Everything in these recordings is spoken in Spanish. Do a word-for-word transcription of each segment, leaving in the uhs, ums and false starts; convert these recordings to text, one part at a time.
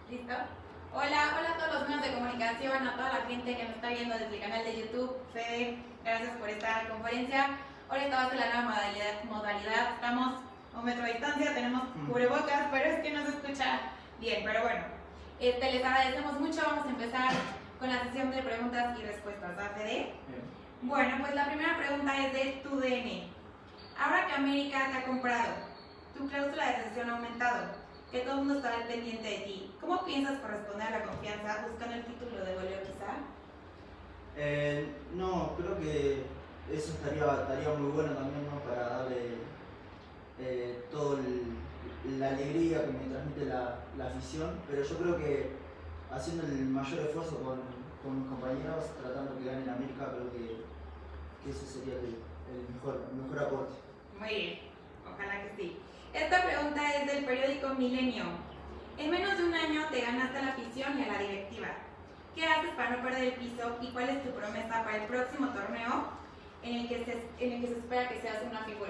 ¿Listo? Hola, hola a todos los medios de comunicación, a toda la gente que nos está viendo desde el canal de YouTube. Fede, gracias por esta conferencia. Ahorita va a ser la nueva modalidad, modalidad. Estamos a un metro de distancia, tenemos cubrebocas, pero es que no se escucha bien. Pero bueno, este, les agradecemos mucho. Vamos a empezar con la sesión de preguntas y respuestas, ¿va, Fede? Bueno, pues la primera pregunta es de tu D N. Ahora que América te ha comprado, tu cláusula de cesión ha aumentado, que todo el mundo está al pendiente de ti. ¿Cómo piensas corresponder a la confianza buscando el título de goleo quizá? Eh, no, creo que eso estaría, estaría muy bueno también, ¿no? Para darle eh, toda la alegría que me transmite la, la afición, pero yo creo que haciendo el mayor esfuerzo con, con mis compañeros, tratando que ganen América, creo que, que ese sería el, el, mejor, el mejor aporte. Muy bien, ojalá que sí. Esta pregunta es del periódico Milenio. En menos de un año te ganaste a la afición y a la directiva. ¿Qué haces para no perder el piso y cuál es tu promesa para el próximo torneo en el que se, en el que se espera que seas una figura?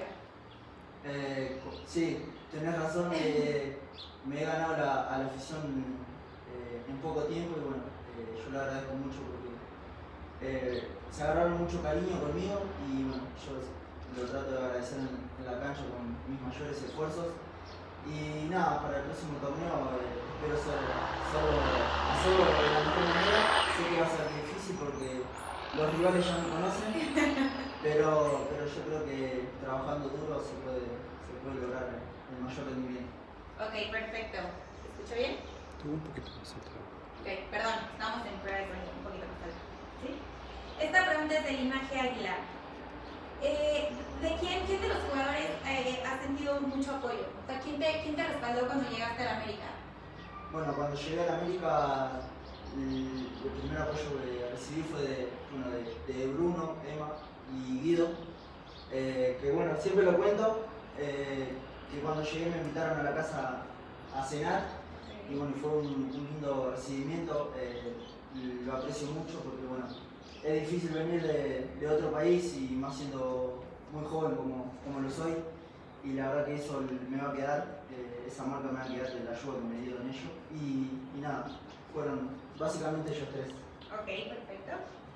Eh, sí, tenés razón, eh, me he ganado la, a la afición eh, en poco tiempo y bueno, eh, yo le agradezco mucho porque eh, se agarraron mucho cariño conmigo y bueno, yo lo trato de agradecer en, en la cancha con mis mayores esfuerzos. Y nada, para el próximo torneo eh, espero ser, hacerlo, hacerlo de la mejor manera. Sé que va a ser difícil porque los rivales ya me conocen, pero, pero yo creo que trabajando duro se puede, se puede lograr el mayor rendimiento. Ok, perfecto. ¿Se escucha bien? Tú un poquito más atrás. Ok, perdón, estamos en prueba de sonido, un poquito más alto. ¿Sí? Esta pregunta es de Linaje Águila. Eh, ¿De quién, quién de los jugadores eh, ha sentido mucho apoyo? O sea, ¿quién te, ¿quién te respaldó cuando llegaste a la América? Bueno, cuando llegué a la América, el, el primer apoyo que recibí fue de, bueno, de, de Bruno, Emma y Guido, eh, que bueno, siempre lo cuento, eh, que cuando llegué me invitaron a la casa a cenar y bueno, fue un, un lindo recibimiento, eh, lo aprecio mucho porque bueno, es difícil venir de, de otro país y más siendo muy joven como, como lo soy, y la verdad que eso me va a quedar, eh, esa marca me va a quedar de la ayuda que me dieron ellos, y, y nada, fueron básicamente ellos tres. Ok, perfecto.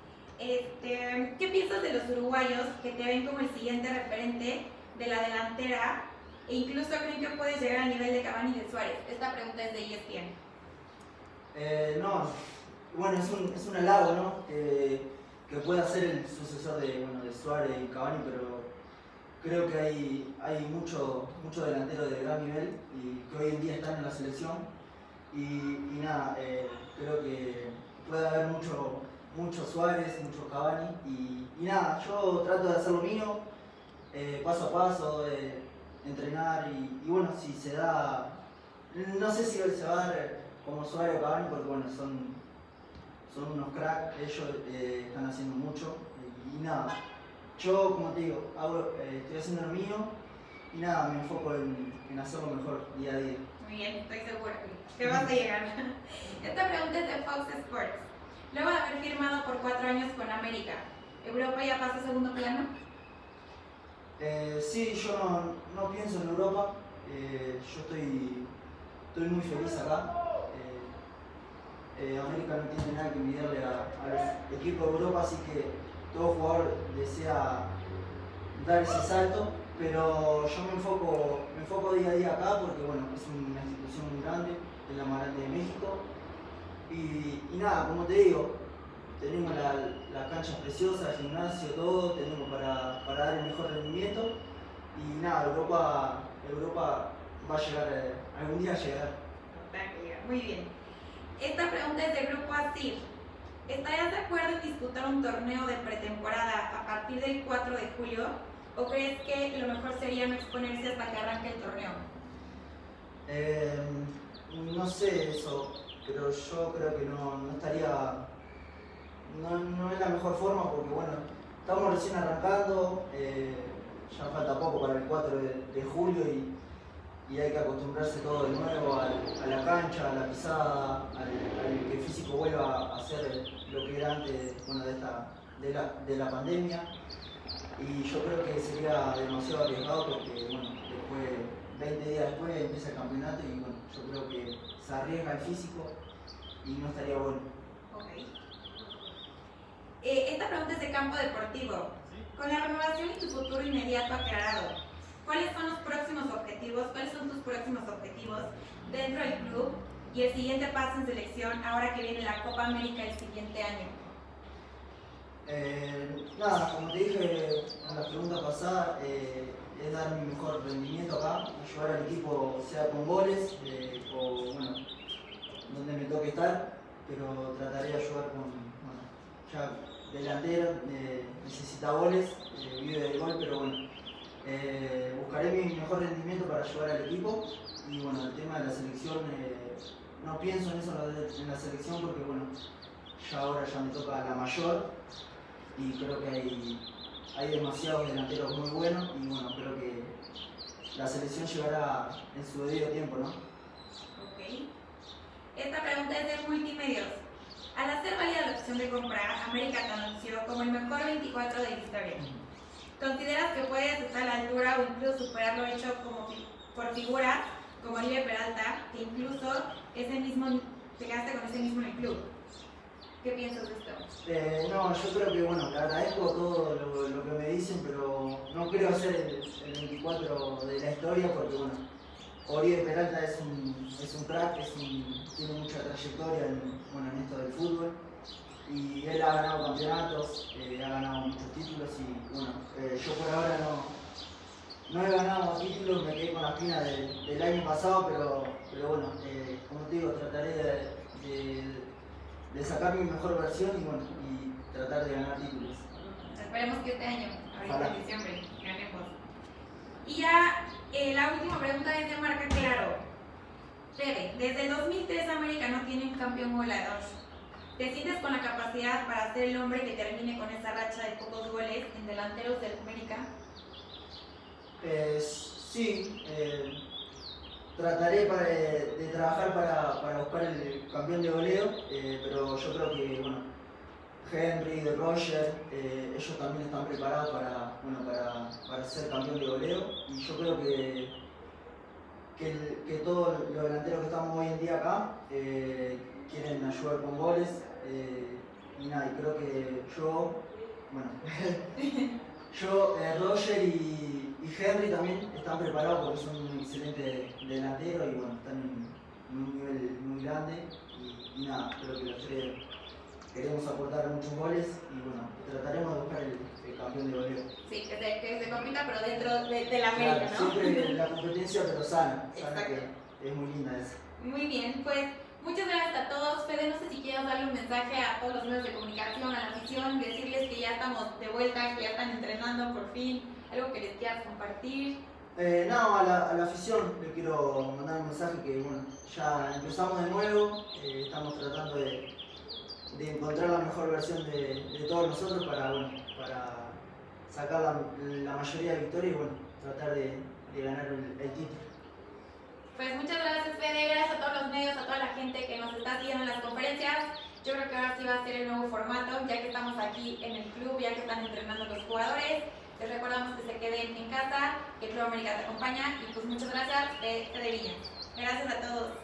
Este, ¿qué piensas de los uruguayos que te ven como el siguiente referente de la delantera e incluso creen que puedes llegar al nivel de Cavani y de Suárez? Esta pregunta es de E S P N. Eh, no, bueno, es un, es un halago, ¿no? Eh, que pueda ser el sucesor de, bueno, de Suárez y Cavani, pero creo que hay, hay mucho, mucho delantero de gran nivel y que hoy en día están en la selección. Y, y nada, eh, creo que puede haber mucho, mucho Suárez, mucho Cavani. Y, y nada, yo trato de hacer lo mío, eh, paso a paso, eh, entrenar. Y, y bueno, si se da, no sé si se va a dar como Suárez o Cavani, porque bueno, son, son unos cracks, ellos eh, están haciendo mucho. Y, y nada. Yo, como te digo, hago, eh, estoy haciendo lo mío y nada, me enfoco en, en hacerlo mejor día a día. Muy bien, estoy segura que vas a llegar. Esta pregunta es de Fox Sports. Luego de haber firmado por cuatro años con América, ¿Europa ya pasa a segundo plano? Eh, sí, yo no, no pienso en Europa, eh, yo estoy, estoy muy feliz acá. Eh, eh, América no tiene nada que envidiarle a, a los equipos de Europa, así que todo jugador desea dar ese salto, pero yo me enfoco, me enfoco día a día acá porque bueno, es una institución muy grande, es la más grande de México. Y, y nada, como te digo, tenemos la, la cancha preciosa, el gimnasio, todo, tenemos para, para dar el mejor rendimiento. Y nada, Europa, Europa va a llegar, eh, algún día a llegar. Muy bien. Esta pregunta es de Grupo ASIR. ¿Estarías de acuerdo en disputar un torneo de pretemporada a partir del cuatro de julio? ¿O crees que lo mejor sería no exponerse hasta que arranque el torneo? Eh, no sé eso, pero yo creo que no, no estaría, no, no es la mejor forma porque bueno, estamos recién arrancando, eh, ya falta poco para el cuatro de, de julio y, y hay que acostumbrarse todo de nuevo a, a la cancha, a la pisada, al, al que el físico vuelva a hacer lo que era antes, bueno, de, esta, de, la, de la pandemia. Y yo creo que sería demasiado arriesgado porque bueno, después veinte días después empieza el campeonato y bueno, yo creo que se arriesga el físico y no estaría bueno. Ok. Eh, esta pregunta es de campo deportivo. Con la renovación y tu futuro inmediato aclarado, ¿cuáles son los próximos objetivos? ¿Cuáles son tus próximos objetivos dentro del club y el siguiente paso en selección ahora que viene la Copa América el siguiente año? Eh, nada, como te dije en la pregunta pasada, eh, es dar mi mejor rendimiento acá, ayudar al equipo sea con goles eh, o bueno, donde me toque estar, pero trataré de ayudar con, bueno, ya delantero, eh, necesita goles, eh, vive del gol, pero bueno, eh, buscaré mi mejor rendimiento para ayudar al equipo y bueno, el tema de la selección, eh, no pienso en eso en la selección porque bueno, ya ahora ya me toca la mayor y creo que hay, hay demasiados delanteros muy buenos y bueno, creo que la selección llegará en su debido tiempo, ¿no? Ok. Esta pregunta es de Multimedios. Al hacer válida la opción de compra, América te anunció como el mejor veinticuatro de la historia. ¿Consideras que puedes estar a la altura o incluso superar lo hecho como fi por figuras como Oribe Peralta, que incluso ese mismo, te quedaste con ese mismo en el club? ¿Qué piensas de esto? Eh, no, yo creo que bueno, le agradezco todo lo, lo que me dicen, pero no creo ser el, el veinticuatro de la historia porque bueno, Oribe Peralta es un, es un crack, es un, tiene mucha trayectoria en, bueno, en esto del fútbol y él ha ganado campeonatos, eh, ha ganado muchos títulos y bueno, eh, yo por ahora no, no he ganado títulos, me quedé con la espina de, del año pasado, pero, pero bueno, eh, como te digo, trataré de, de, de sacar mi mejor versión y bueno, y tratar de ganar títulos. Esperemos que este año, ahorita Ojalá. en diciembre, ganemos. Y ya eh, la última pregunta es de marca Claro. Fede, desde el dos mil tres América no tiene un campeón goleador. ¿Te sientes con la capacidad para ser el hombre que termine con esa racha de pocos goles en delanteros del América? Eh, sí, eh, trataré para, de, de trabajar para, para buscar el campeón de goleo, eh, pero yo creo que bueno, Henry, De Roger, eh, ellos también están preparados para, bueno, para, para ser campeón de goleo y yo creo que, que, el, que todos los delanteros que estamos hoy en día acá eh, quieren ayudar con goles eh, y nada, y creo que yo, bueno, yo, eh, Roger y, y Henry también están preparados porque son un excelente delantero y bueno, están en, en un nivel muy grande y, y nada, creo que los tres queremos aportar muchos goles y bueno, trataremos de buscar el, el campeón de goleo. Sí, que se, que se compita pero dentro de, de la América, Claro, ¿no? siempre la competencia pero sana, sana Exacto. que es muy linda esa. Muy bien, pues muchas gracias a todos. Fede, no sé si quieres darle un mensaje a todos los medios de comunicación, a la afición, decirles que ya estamos de vuelta, que ya están entrenando por fin, algo que les quieras compartir. Eh, no, a la, a la afición le quiero mandar un mensaje que bueno, ya empezamos de nuevo, eh, estamos tratando de, de encontrar la mejor versión de, de todos nosotros para, bueno, para sacar la, la mayoría de victorias y bueno, tratar de, de ganar el, el título. Pues muchas gracias, Fede, gracias a todos los medios, a toda la gente que nos está siguiendo en las conferencias. Yo creo que ahora sí va a ser el nuevo formato, ya que estamos aquí en el club, ya que están entrenando los jugadores. Les recordamos que se queden en casa, que el Club América te acompaña y pues muchas gracias, Fede Villa. Gracias a todos.